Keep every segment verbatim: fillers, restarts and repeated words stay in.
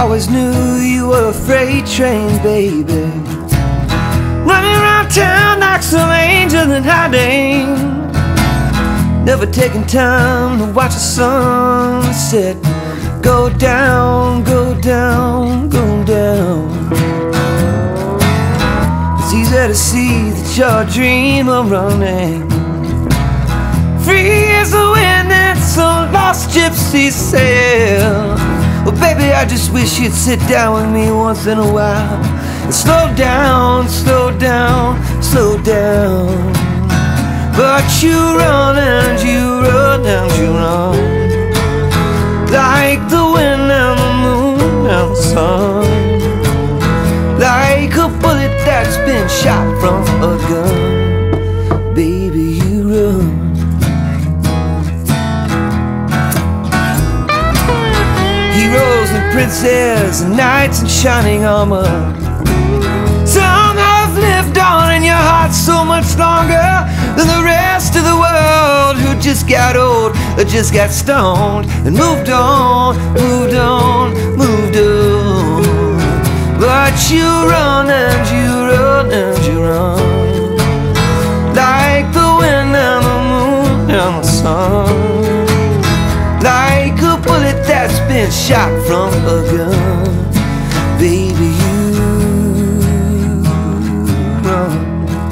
always knew you were a freight train, baby, running around town like some angel in hiding, never taking time to watch the sunset go down, go down, go down. It's easy to see that you're a dreamer running free as the wind and some lost gypsy sail. Well, baby, I just wish you'd sit down with me once in a while and slow down, slow down, slow down. But you run and you run and you run like the wind and the moon and the sun, like a bullet that's been shot from a gun. Baby, you run. Heroes and princes and knights in shining armor, some have lived on in your heart so much longer than the rest of the world, who just got old or just got stoned and moved on, moved on, moved on. But you run and you run and you run like the wind and the moon and the sun, like a bullet that's been shot from a gun. Baby, you run.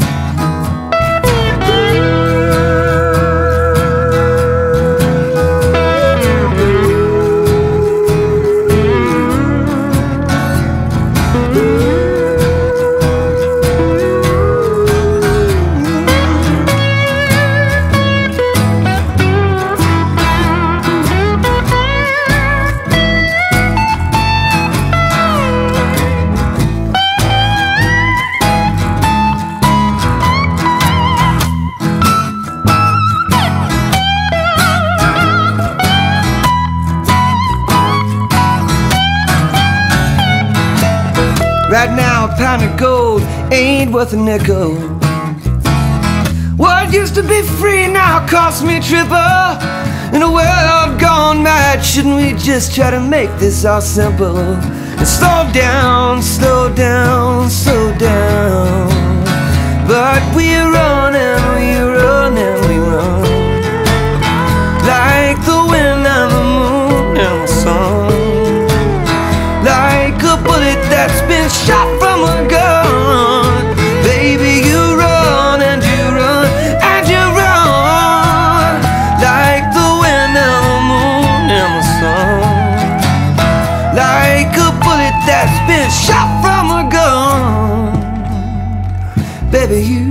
Right now a pound of gold ain't worth a nickel. What used to be free now costs me triple. In a world gone mad, shouldn't we just try to make this all simple and slow down, slow down, slow down? But we run and we run and we run like the wind and the moon and the sun, like a bullet that's been shot from a gun. Baby, you run and you run and you run like the wind and the moon and the sun, like a bullet that's been shot from a gun. Baby, you